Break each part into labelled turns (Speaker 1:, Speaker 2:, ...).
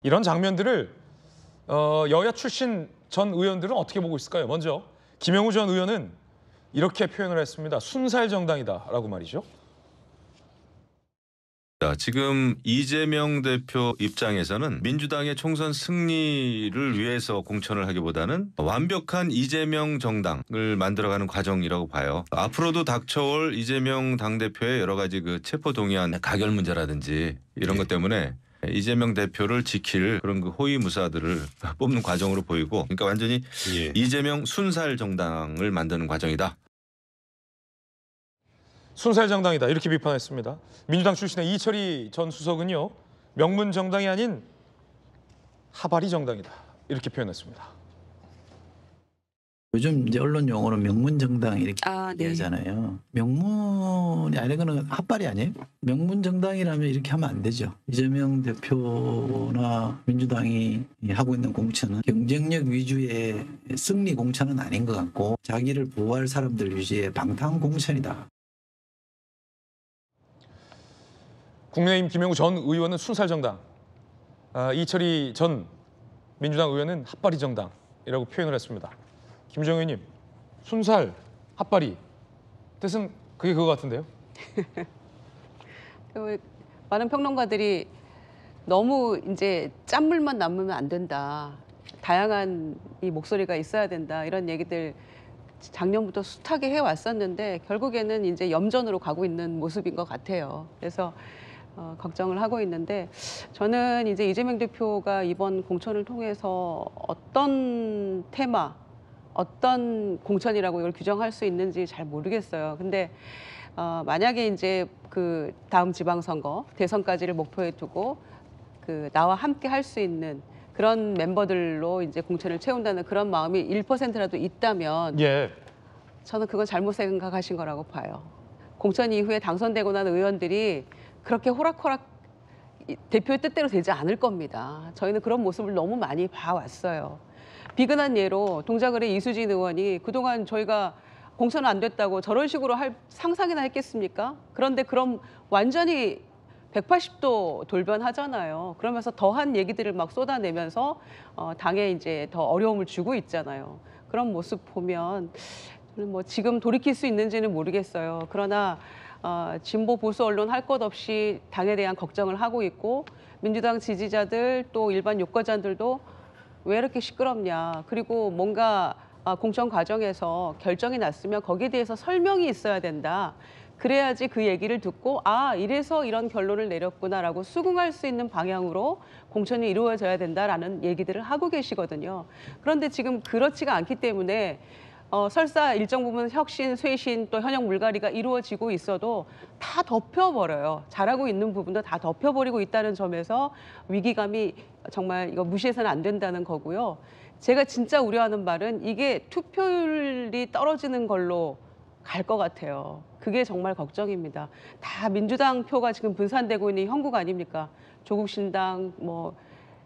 Speaker 1: 이런 장면들을 여야 출신 전 의원들은 어떻게 보고 있을까요? 먼저 김영우 전 의원은 이렇게 표현을 했습니다. 순살 정당이다라고 말이죠.
Speaker 2: 지금 이재명 대표 입장에서는 민주당의 총선 승리를 위해서 공천을 하기보다는 완벽한 이재명 정당을 만들어가는 과정이라고 봐요. 앞으로도 닥쳐올 이재명 당대표의 여러 가지 그 체포동의안 가결 문제라든지 이런 것 때문에 이재명 대표를 지킬 그런 그 호위무사들을 뽑는 과정으로 보이고, 그러니까 완전히 이재명 순살 정당을 만드는 과정이다.
Speaker 1: 순살 정당이다 이렇게 비판했습니다. 민주당 출신의 이철희 전 수석은요, 명문 정당이 아닌 하바리 정당이다 이렇게 표현했습니다.
Speaker 3: 요즘 이제 언론 용어로 명문 정당 이렇게
Speaker 4: 네.
Speaker 3: 얘기하잖아요. 명문이 아니 그는 핫발이 아니에요. 명문 정당이라면 이렇게 하면 안 되죠. 이재명 대표나 민주당이 하고 있는 공천은 경쟁력 위주의 승리 공천은 아닌 것 같고 자기를 보호할 사람들 위주의 방탄 공천이다.
Speaker 1: 국민의힘 김영우 전 의원은 순살 정당, 이철희 전 민주당 의원은 핫바리 정당이라고 표현을 했습니다. 김정우 의원님, 순살, 핫바리 뜻은 그게 그거 같은데요?
Speaker 4: 많은 평론가들이 너무 이제 짠물만 남으면 안 된다. 다양한 이 목소리가 있어야 된다. 이런 얘기들 작년부터 숱하게 해왔었는데 결국에는 이제 염전으로 가고 있는 모습인 것 같아요. 그래서 걱정을 하고 있는데, 저는 이제 이재명 대표가 이번 공천을 통해서 어떤 테마, 어떤 공천이라고 이걸 규정할 수 있는지 잘 모르겠어요. 근데 만약에 이제 그 다음 지방선거 대선까지를 목표에 두고 나와 함께 할 수 있는 그런 멤버들로 이제 공천을 채운다는 그런 마음이 1%라도 있다면 저는 그건 잘못 생각하신 거라고 봐요. 공천 이후에 당선되고 난 의원들이 그렇게 호락호락 대표의 뜻대로 되지 않을 겁니다. 저희는 그런 모습을 너무 많이 봐왔어요. 비근한 예로 동작을의 이수진 의원이 그동안 저희가 공천 안 됐다고 저런 식으로 할 상상이나 했겠습니까? 그런데 그럼 완전히 180도 돌변하잖아요. 그러면서 더한 얘기들을 막 쏟아내면서 당에 이제 더 어려움을 주고 있잖아요. 그런 모습 보면 뭐 지금 돌이킬 수 있는지는 모르겠어요. 그러나 진보 보수 언론 할 것 없이 당에 대한 걱정을 하고 있고, 민주당 지지자들 또 일반 유권자들도 왜 이렇게 시끄럽냐. 그리고 뭔가 공천 과정에서 결정이 났으면 거기에 대해서 설명이 있어야 된다. 그래야지 그 얘기를 듣고 이래서 이런 결론을 내렸구나라고 수긍할 수 있는 방향으로 공천이 이루어져야 된다라는 얘기들을 하고 계시거든요. 그런데 지금 그렇지가 않기 때문에 설사 일정 부분 혁신, 쇄신, 또 현역 물갈이가 이루어지고 있어도 다 덮여버려요. 잘하고 있는 부분도 다 덮여버리고 있다는 점에서 위기감이 정말 이거 무시해서는 안 된다는 거고요. 제가 진짜 우려하는 말은 이게 투표율이 떨어지는 걸로 갈 것 같아요. 그게 정말 걱정입니다. 다 민주당 표가 지금 분산되고 있는 형국 아닙니까? 조국 신당, 뭐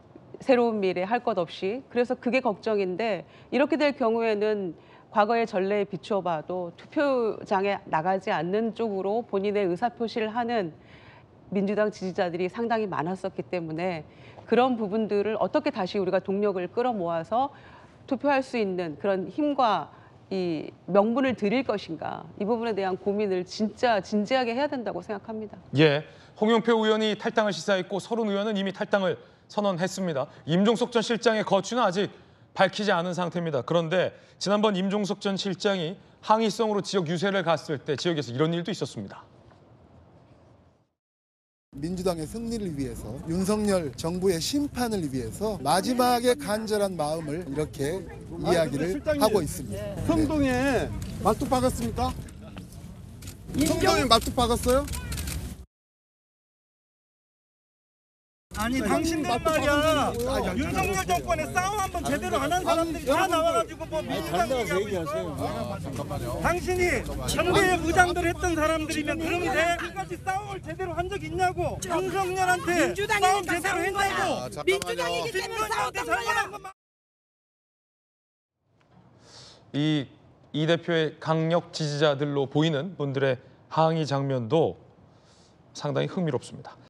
Speaker 4: 새로운 미래 할 것 없이. 그래서 그게 걱정인데, 이렇게 될 경우에는 과거의 전례에 비추어 봐도 투표장에 나가지 않는 쪽으로 본인의 의사표시를 하는 민주당 지지자들이 상당히 많았었기 때문에 그런 부분들을 어떻게 다시 우리가 동력을 끌어모아서 투표할 수 있는 그런 힘과 이 명분을 드릴 것인가, 이 부분에 대한 고민을 진짜 진지하게 해야 된다고 생각합니다.
Speaker 1: 홍영표 의원이 탈당을 시사했고 서른 의원은 이미 탈당을 선언했습니다. 임종석 전 실장의 거취는 아직 밝히지 않은 상태입니다. 그런데 지난번 임종석 전 실장이 항의성으로 지역 유세를 갔을 때 지역에서 이런 일도 있었습니다.
Speaker 5: 민주당의 승리를 위해서, 윤석열 정부의 심판을 위해서 마지막에 간절한 마음을 이렇게 이야기를 하고 있습니다.
Speaker 6: 성동에 말뚝 박았습니까? 성동에 말뚝 박았어요?
Speaker 7: 아니 당신들 말이야, 윤석열 정권에 싸움 한번 제대로 안 한 사람들이 다 나와가지고 뭐 민주당 얘기하고 있어. 당신이 정부의 무장들 했던 사람들이면 그럼 돼? 지금까지 싸움을 제대로 한 적 있냐고. 윤석열한테 싸움 제대로 했냐고.
Speaker 4: 민주당이기 때문에 싸웠던 거야.
Speaker 1: 이 대표의 강력 지지자들로 보이는 분들의 항의 장면도 상당히 흥미롭습니다.